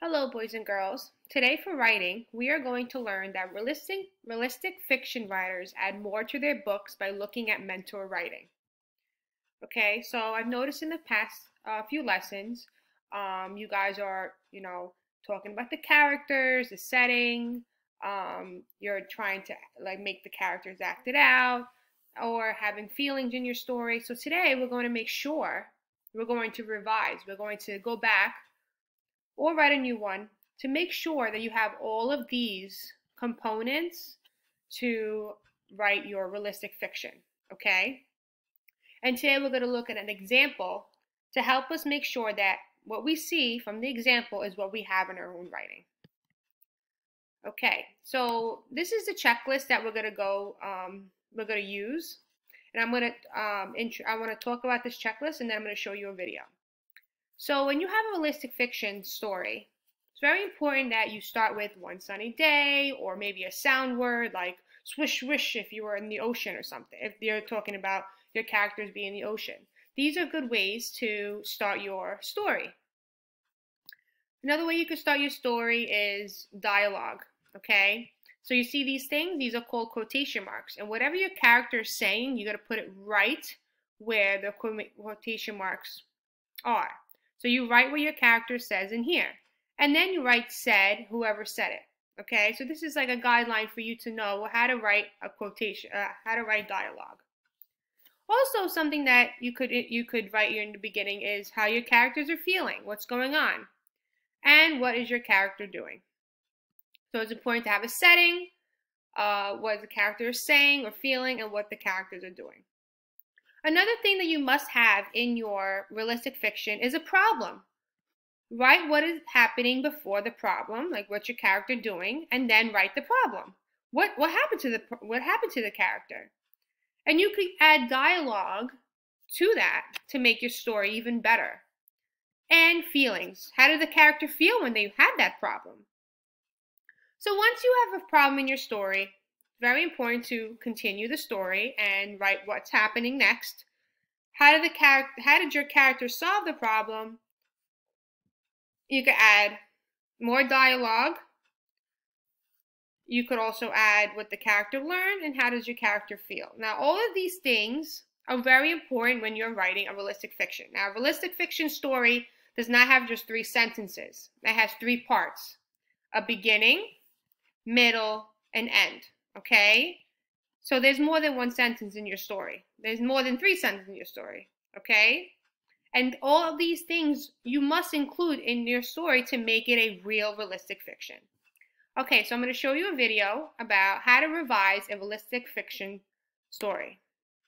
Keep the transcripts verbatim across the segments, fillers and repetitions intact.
Hello, boys and girls. Today for writing, we are going to learn that realistic, realistic fiction writers add more to their books by looking at mentor writing. Okay, so I've noticed in the past uh, few lessons, um, you guys are, you know, talking about the characters, the setting. Um, you're trying to like make the characters act it out, or having feelings in your story. So today we're going to make sure we're going to revise. We're going to go back or write a new one to make sure that you have all of these components to write your realistic fiction, okay? And today we're going to look at an example to help us make sure that what we see from the example is what we have in our own writing. Okay, so this is the checklist that we're going to go, um, we're going to use. And I'm going to, um, I want to talk about this checklist and then I'm going to show you a video. So when you have a realistic fiction story, it's very important that you start with one sunny day or maybe a sound word like swish swish if you were in the ocean or something, if you're talking about your characters being in the ocean. These are good ways to start your story. Another way you could start your story is dialogue, okay? So you see these things, these are called quotation marks. And whatever your character is saying, you got to put it right where the quotation marks are. So you write what your character says in here. And then you write said, whoever said it. Okay, so this is like a guideline for you to know how to write a quotation, uh, how to write dialogue. Also, something that you could you could write here in the beginning is how your characters are feeling, what's going on, and what is your character doing. So it's important to have a setting, uh, what the character is saying or feeling, and what the characters are doing. Another thing that you must have in your realistic fiction is a problem. Write what is happening before the problem, like what's your character doing, and then write the problem. What what happened to the what happened to the character? And you could add dialogue to that to make your story even better. And feelings. How did the character feel when they had that problem? So once you have a problem in your story, it's very important to continue the story and write what's happening next. How did the character how did your character solve the problem? You could add more dialogue. You could also add what the character learned and how does your character feel. Now, all of these things are very important when you're writing a realistic fiction. Now, a realistic fiction story does not have just three sentences. It has three parts: a beginning, middle, and end, okay? So there's more than one sentence in your story. There's more than three sentences in your story, okay? And all of these things you must include in your story to make it a real realistic fiction. Okay, so I'm going to show you a video about how to revise a realistic fiction story.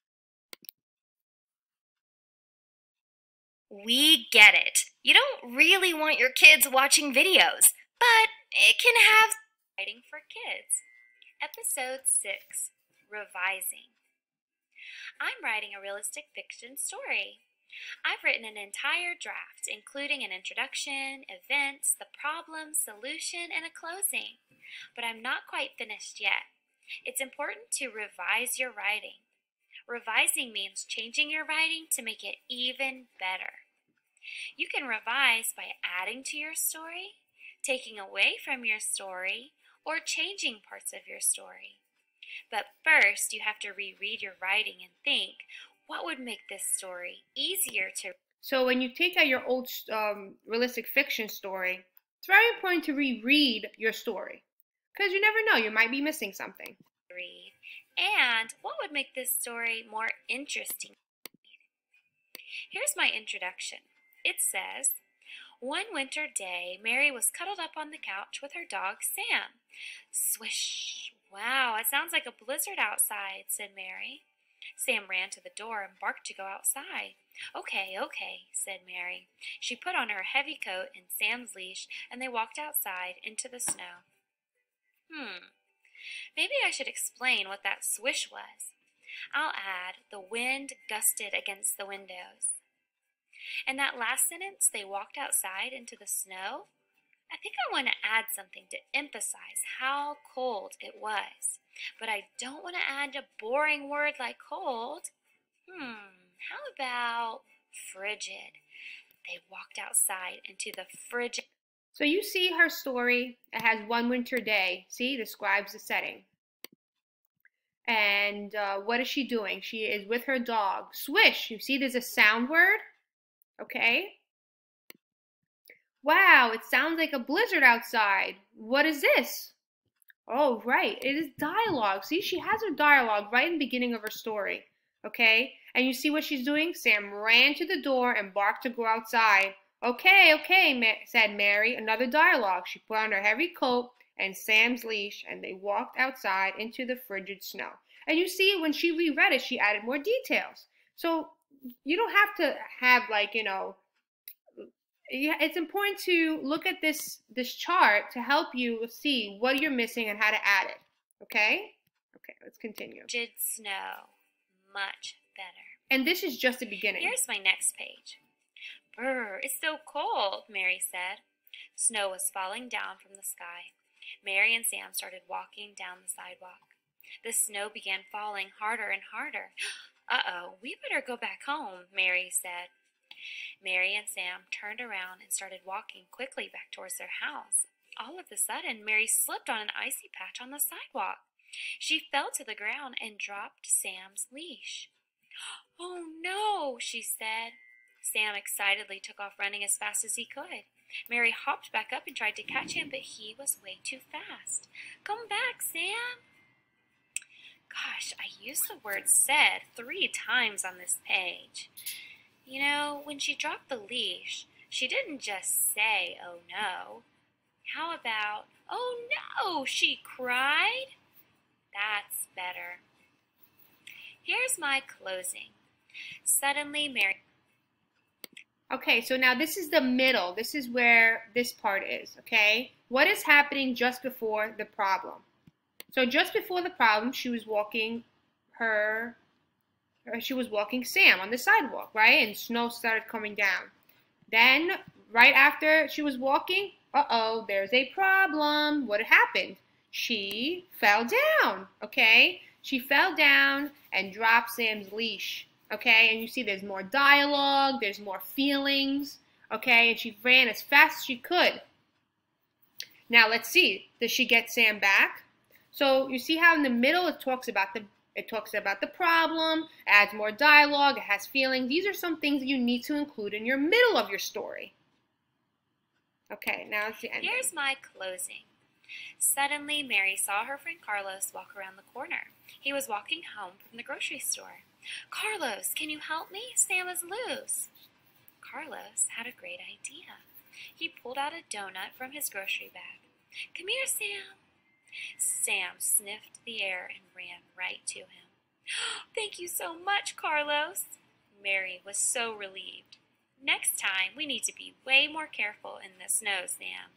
We get it. You don't really want your kids watching videos, but it can have writing for kids. Episode six, Revising. I'm writing a realistic fiction story. I've written an entire draft, including an introduction, events, the problem, solution, and a closing. But I'm not quite finished yet. It's important to revise your writing. Revising means changing your writing to make it even better. You can revise by adding to your story, taking away from your story, or changing parts of your story. But first, you have to reread your writing and think, what would make this story easier to... So when you take out your old um, realistic fiction story, it's very important to reread your story. Because you never know, you might be missing something. Read. And what would make this story more interesting? Here's my introduction. It says, one winter day, Mary was cuddled up on the couch with her dog, Sam. Swish! Wow, it sounds like a blizzard outside, said Mary. Sam ran to the door and barked to go outside. Okay, okay, said Mary. She put on her heavy coat and Sam's leash, and they walked outside into the snow. Hmm, maybe I should explain what that swish was. I'll add, the wind gusted against the windows. In that last sentence, they walked outside into the snow. I think I want to add something to emphasize how cold it was. But I don't want to add a boring word like cold. Hmm, how about frigid? They walked outside into the frigid So you see her story. It has one winter day. See, describes the setting. And uh, what is she doing? She is with her dog. Swish. You see there's a sound word? Okay. Wow, it sounds like a blizzard outside. What is this? Oh, right. It is dialogue. See, she has her dialogue right in the beginning of her story. Okay? And you see what she's doing? Sam ran to the door and barked to go outside. Okay, okay, Ma said Mary. Another dialogue. She put on her heavy coat and Sam's leash, and they walked outside into the frigid snow. And you see, when she reread it, she added more details. So you don't have to have, like, you know, it's important to look at this this chart to help you see what you're missing and how to add it. Okay? Okay, let's continue. Did snow. Much better. And this is just the beginning. Here's my next page. Brr, it's so cold, Mary said. Snow was falling down from the sky. Mary and Sam started walking down the sidewalk. The snow began falling harder and harder. Uh-oh, we better go back home, Mary said. Mary and Sam turned around and started walking quickly back towards their house. All of a sudden, Mary slipped on an icy patch on the sidewalk. She fell to the ground and dropped Sam's leash. Oh no, she said. Sam excitedly took off running as fast as he could. Mary hopped back up and tried to catch him, but he was way too fast. Come back, Sam. Gosh, I used the word said three times on this page. You know, when she dropped the leash, she didn't just say, oh no. How about, oh no, she cried? That's better. Here's my closing. Suddenly, Mary... Okay, so now this is the middle. This is where this part is, okay? What is happening just before the problem? So just before the problem, she was walking her... She was walking Sam on the sidewalk, right? And snow started coming down. Then, right after she was walking, uh-oh, there's a problem. What happened? She fell down, okay? She fell down and dropped Sam's leash, okay? And you see there's more dialogue, there's more feelings, okay? And she ran as fast as she could. Now, let's see. Does she get Sam back? So you see how in the middle it talks about the It talks about the problem, adds more dialogue, it has feelings. These are some things that you need to include in your middle of your story. Okay, now it's the end. Here's my closing. Suddenly, Mary saw her friend Carlos walk around the corner. He was walking home from the grocery store. Carlos, can you help me? Sam is loose. Carlos had a great idea. He pulled out a donut from his grocery bag. Come here, Sam. Sam sniffed the air and ran right to him. Thank you so much, Carlos. Mary was so relieved. Next time, we need to be way more careful in the snow, Sam.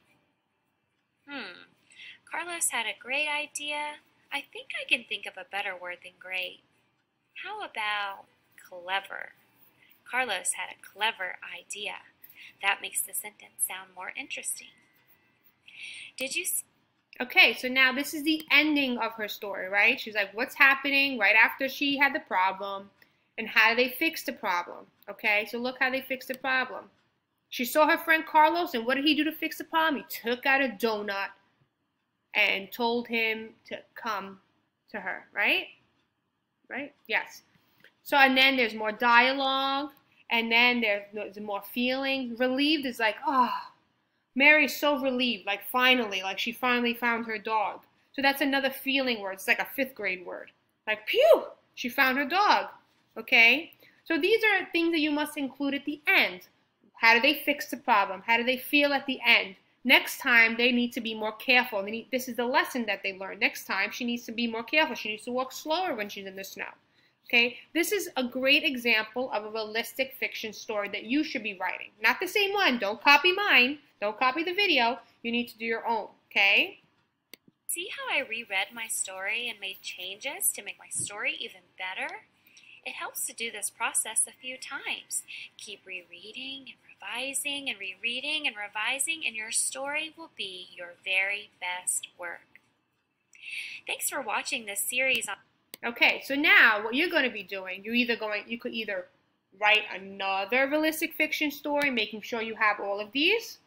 Hmm, Carlos had a great idea. I think I can think of a better word than great. How about clever? Carlos had a clever idea. That makes the sentence sound more interesting. Did you see? Okay, so now this is the ending of her story, right? She's like, what's happening right after she had the problem, and how do they fix the problem? Okay, so look how they fixed the problem. She saw her friend Carlos, and what did he do to fix the problem? He took out a donut and told him to come to her, right? Right? Yes. So, and then there's more dialogue, and then there's, there's more feelings. Relieved is like, oh, Mary's so relieved, like finally, like she finally found her dog. So that's another feeling word. It's like a fifth grade word. Like, pew, she found her dog. Okay? So these are things that you must include at the end. How do they fix the problem? How do they feel at the end? Next time, they need to be more careful. They need, this is the lesson that they learned. Next time, she needs to be more careful. She needs to walk slower when she's in the snow. Okay, this is a great example of a realistic fiction story that you should be writing. Not the same one. Don't copy mine. Don't copy the video. You need to do your own, okay? See how I reread my story and made changes to make my story even better? It helps to do this process a few times. Keep rereading and revising and rereading and revising, and your story will be your very best work. Thanks for watching this series on... Okay, so now what you're going to be doing, you're either going, you could either write another realistic fiction story, making sure you have all of these,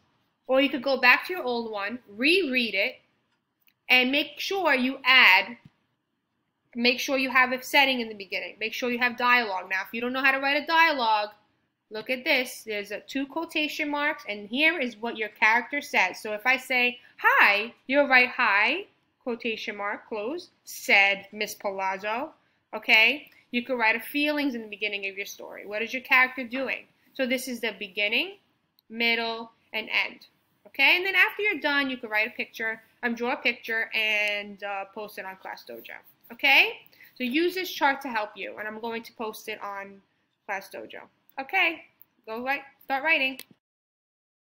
Or you could go back to your old one, reread it, and make sure you add, make sure you have a setting in the beginning. Make sure you have dialogue. Now, if you don't know how to write a dialogue, look at this. There's a two quotation marks, and here is what your character says. So if I say, hi, you'll write hi, quotation mark, close, said Miss Palazzo, okay? You could write a feelings in the beginning of your story. What is your character doing? So this is the beginning, middle, and end, okay? And then after you're done, you could write a picture, um, draw a picture, and uh, post it on Class Dojo, okay? So use this chart to help you, and I'm going to post it on Class Dojo. Okay, go write, start writing.